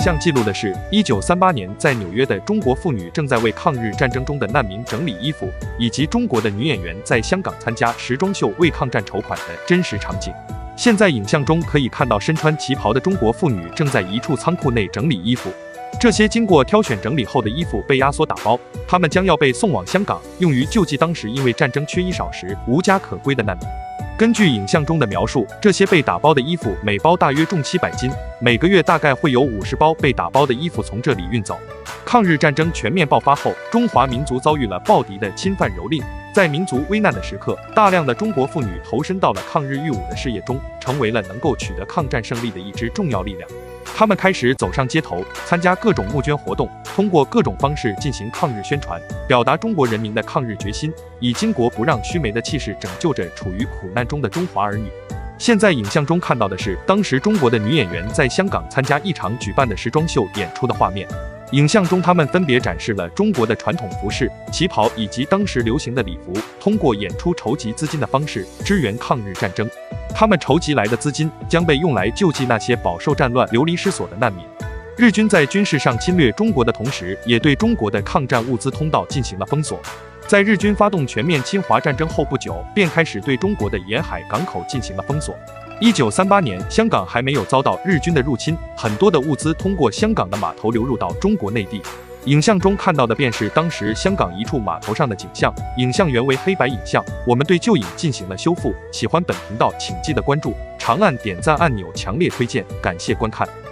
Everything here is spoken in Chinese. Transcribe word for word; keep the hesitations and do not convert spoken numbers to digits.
像记录的是一九三八年在纽约的中国妇女正在为抗日战争中的难民整理衣服，以及中国的女演员在香港参加时装秀为抗战筹款的真实场景。现在影像中可以看到身穿旗袍的中国妇女正在一处仓库内整理衣服，这些经过挑选整理后的衣服被压缩打包，它们将要被送往香港，用于救济当时因为战争缺衣少食、无家可归的难民。根据影像中的描述，这些被打包的衣服每包大约重七百斤，每个月大概会有五十包被打包的衣服从这里运走。抗日战争全面爆发后，中华民族遭遇了暴敌的侵犯蹂躏，在民族危难的时刻，大量的中国妇女投身到了抗日御武的事业中，成为了能够取得抗战胜利的一支重要力量。他们开始走上街头，参加各种募捐活动，通过各种方式进行抗日宣传，表达中国人民的抗日决心，以巾帼不让须眉的气势拯救着处于苦难中的中华儿女。现在影像中看到的是当时中国的女演员在香港参加一场举办的时装秀演出的画面。影像中，他们分别展示了中国的传统服饰、旗袍以及当时流行的礼服，通过演出筹集资金的方式支援抗日战争。他们筹集来的资金将被用来救济那些饱受战乱流离失所的难民。日军在军事上侵略中国的同时，也对中国的抗战物资通道进行了封锁。在日军发动全面侵华战争后不久，便开始对中国的沿海港口进行了封锁。一九三八年，香港还没有遭到日军的入侵，很多的物资通过香港的码头流入到中国内地。影像中看到的便是当时香港一处码头上的景象，影像原为黑白影像。我们对旧影进行了修复，喜欢本频道请记得关注，长按点赞按钮，强烈推荐，感谢观看。